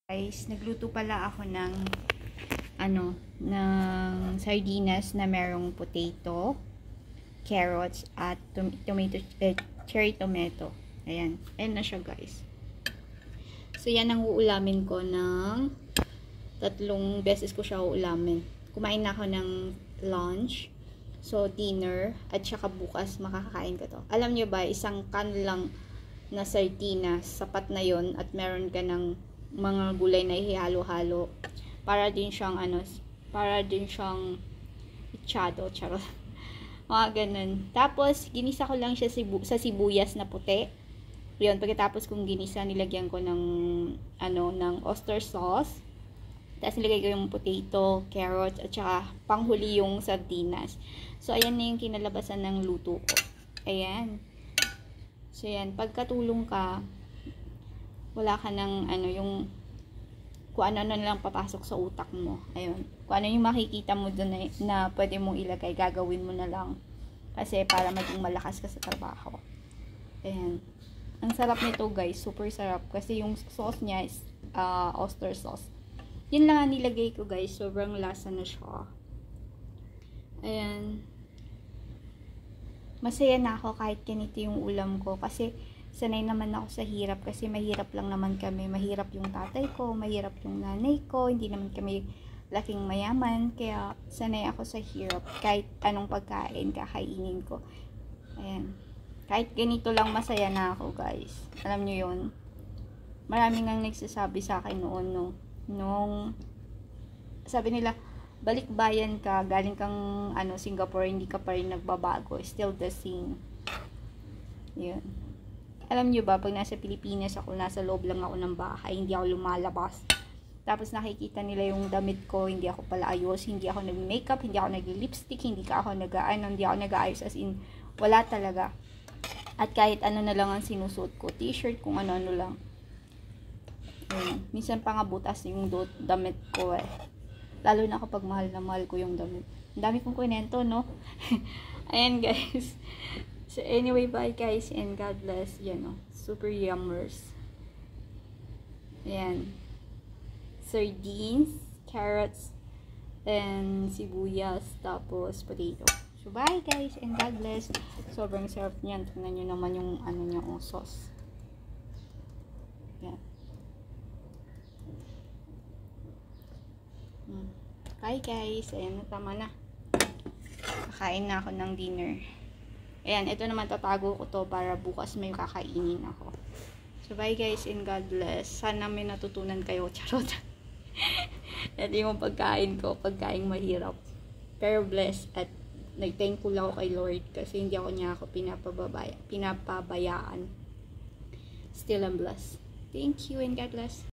Guys, nagluto pala ako ng ng sardinas na merong potato, carrots at cherry tomato. Ayan na siya guys. So yan ang uulamin ko ng 3 beses ko siya uulamin. Kumain na ako ng lunch, so dinner, at saka bukas makakakain ko to. Alam nyo ba, isang can lang na sardinas, sapat na yon at meron ka ng mga gulay na ihalo-halo para din siyang echado, charot. Mga ganun. Tapos ginisa ko lang siya sa sibuyas na puti. Yun, pagkatapos kong ginisa, nilagyan ko ng oyster sauce. Tapos nilagay ko yung potato, carrot, at saka panghuli yung sardinas. So ayan na yung kinalabasan ng luto ko. Ayan. So yan, pagkatulong ka, wala ka ng yung kung ano na lang papasok sa utak mo. Ayun. Kung ano yung makikita mo doon na pwede mong ilagay, gagawin mo na lang. Kasi para maging malakas ka sa trabaho. Ayan. Ang sarap nito guys. Super sarap. Kasi yung sauce niya is oyster sauce. Yun lang ang nilagay ko guys. Sobrang lasa na siya. Ayan. Masaya na ako kahit ganito yung ulam ko. Kasi sanay naman ako sa hirap kasi mahirap lang naman kami. Mahirap yung tatay ko, mahirap yung nanay ko, hindi naman kami laking mayaman. Kaya sanay ako sa hirap. Kahit anong pagkain, kakainin ko. Ayan. Kahit ganito lang masaya na ako guys. Alam nyo yun. Maraming nang nagsasabi sa akin noon, nung sabi nila, balik bayan ka, galing kang Singapore, hindi ka pa rin nagbabago. Still the same. Yun. Alam nyo ba, pag nasa Pilipinas ako, nasa loob lang ako ng bahay, hindi ako lumalabas. Tapos nakikita nila yung damit ko, hindi ako pala ayos, hindi ako nag-makeup, hindi ako nag-lipstick, hindi ako nag-aayos, as in, wala talaga. At kahit ano na lang ang sinusuot ko, t-shirt, kung ano-ano lang. Minsan pa nga butas yung damit ko eh. Lalo na kapag mahal na mahal ko yung damit. Ang dami kong kwento, no? Ayan guys. So anyway, bye guys and God bless. Yan super yummers. Ayan. Sardines, carrots, and sibuyas, tapos potato. So bye guys and God bless. Sobrang sarap niyan. Tingnan nyo naman yung niya, sauce. Yan. Bye guys. Ayan, tama na. Kakain na ako ng dinner. Ayan, ito naman tatago ko to para bukas may kakainin ako. So bye guys and God bless. Sana may natutunan kayo. Charot. Ito yung pagkain ko. Pagkain mahirap. Pero blessed at nag-thankful ako kay Lord kasi hindi ako niya ako pinapabayaan. Still I'm blessed. Thank you and God bless.